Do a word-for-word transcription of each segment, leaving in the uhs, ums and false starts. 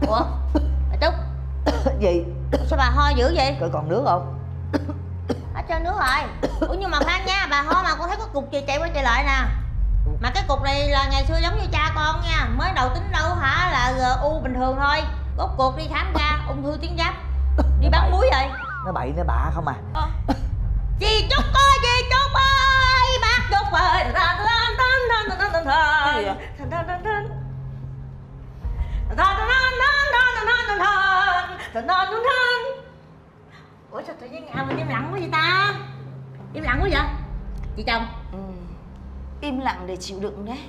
Ủa bà Trúc. Gì? Sao bà ho dữ vậy? Coi còn nước không? Hết trơn nước rồi. Ủa nhưng mà khoan nha, bà ho mà con thấy có cục gì chạy qua chạy lại nè. Mà cái cục này là ngày xưa giống như cha con nha. Mới đầu tính đâu hả là u bình thường thôi. Rốt cuộc đi khám ra ung thư tuyến giáp. Đi bán muối vậy. Nó bậy nó bạ không à. Ờ. Dì Trúc ơi, dì Trúc ơi, bác Trúc ơi. Cái gì vậy? Ủa sao tự nhiên nhà mình im lặng quá vậy ta? Im lặng quá vậy? Chị chồng? Ừ. Im lặng để chịu đựng đấy.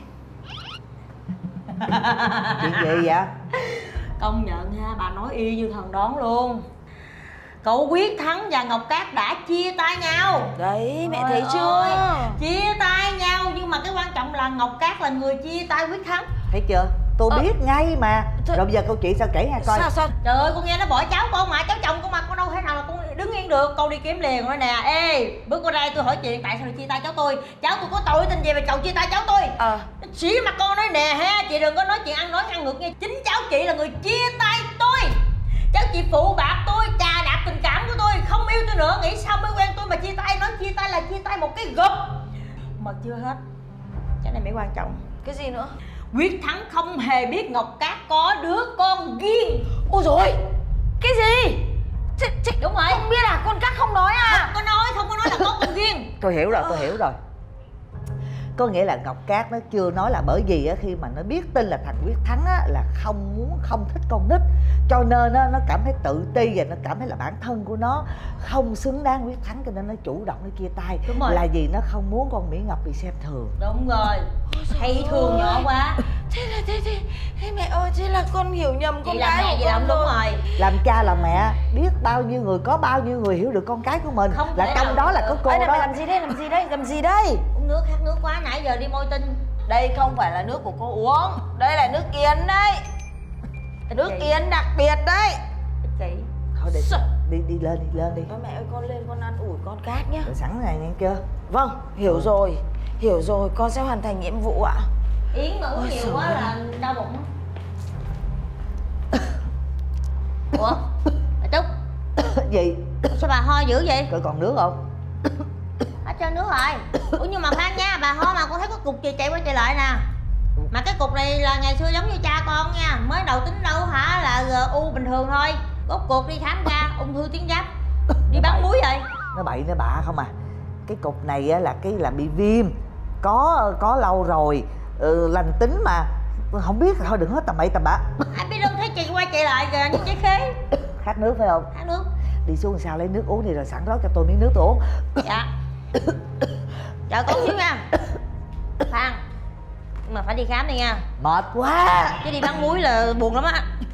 Chuyện gì vậy? Công nhận ha, bà nói y như thần đoán luôn. Cậu Quyết Thắng và Ngọc Cát đã chia tay nhau. Đấy, mẹ Trời thấy chưa? ơi, chia tay nhau nhưng mà cái quan trọng là Ngọc Cát là người chia tay Quyết Thắng. Thấy chưa? Tôi ờ. biết ngay mà. Thôi. Rồi bây giờ câu chuyện sao kể nghe coi. Sao sao? Trời ơi, con nghe nó bỏ cháu con mà, cháu chồng con mà, con đâu thể nào là con đứng yên được. Con đi kiếm liền rồi nè. Ê, bữa con ra tôi hỏi chuyện tại sao lại chia tay cháu tôi. Cháu tôi có tội tình gì mà cậu chia tay cháu tôi? Ờ Xí mặt con nói nè ha, chị đừng có nói chuyện ăn nói ăn ngược nghe. Chính cháu chị là người chia tay tôi. Cháu chị phụ bạc tôi, chà đạp tình cảm của tôi, không yêu tôi nữa. Nghĩ sao mới quen tôi mà chia tay. Nói chia tay là chia tay một cái gục. Mà chưa hết, cái này mới quan trọng. Cái gì nữa? Quyết Thắng không hề biết Ngọc Cát có đứa con riêng. Ôi rồi. Cái gì? Ch ch Đúng rồi. Không biết à? Con Cát không nói à? Không có nói, không có nói là có con riêng. Tôi hiểu rồi, tôi hiểu rồi. Có nghĩa là Ngọc Cát nó chưa nói là bởi vì á, khi mà nó biết tin là thằng Quyết Thắng á, là không muốn không thích con nít, cho nên á, nó cảm thấy tự ti và nó cảm thấy là bản thân của nó không xứng đáng Quyết Thắng, cho nên nó chủ động nó chia tay. Đúng rồi. Là vì nó không muốn con Mỹ Ngọc bị xem thường. Đúng rồi. Hay thương nhỏ quá. Thế là thế thế thế mẹ ơi, thế là con hiểu nhầm con Chị làm gái mẹ của gì con làm đúng rồi. Làm cha làm mẹ biết bao nhiêu người, có bao nhiêu người hiểu được con cái của mình. Không là thể trong nào đó là có cô Ê, này đó. mày làm gì đây? Làm gì đây? Làm gì đây? Uống nước, khát nước quá, nãy giờ đi môi tinh. Đây không phải là nước của cô uống. Đây là nước Yến đấy. Nước chị. Yến đặc biệt đấy. Chị. Thôi đi, đi đi lên đi lên đi. Ôi mẹ ơi, con lên con ăn ủi con Cát nhá. Rồi sẵn này nghe chưa? Vâng, hiểu rồi. Hiểu rồi, con sẽ hoàn thành nhiệm vụ ạ. Yến mà uống Ôi nhiều trời quá ơi. là đau bụng. Ủa bà Trúc. Gì? Sao bà ho dữ vậy? Coi còn nước không? Hết trơn nước rồi. Ủa nhưng mà khoan nha, bà ho mà con thấy có cục gì chạy qua chạy lại nè. Mà cái cục này là ngày xưa giống như cha con nha. Mới đầu tính đâu hả là u bình thường thôi. Rốt cuộc đi khám ra ung thư tuyến giáp. Đi bán muối vậy. Nó bậy nó bạ không à. Cái cục này á, là cái là bị viêm. Có có lâu rồi. Ừ, lành tính mà. Không biết thôi đừng hết tầm bậy tầm bạ. Ai biết đâu thấy chị qua chạy lại kìa như trái khế. Khát nước phải không? Khát nước. Đi xuống sao lấy nước uống đi, rồi sẵn đó cho tôi miếng nước tôi uống. Dạ. Chờ con xíu nha. Phan, nhưng mà phải đi khám đi nha. Mệt quá. Chứ đi bán muối là buồn lắm á.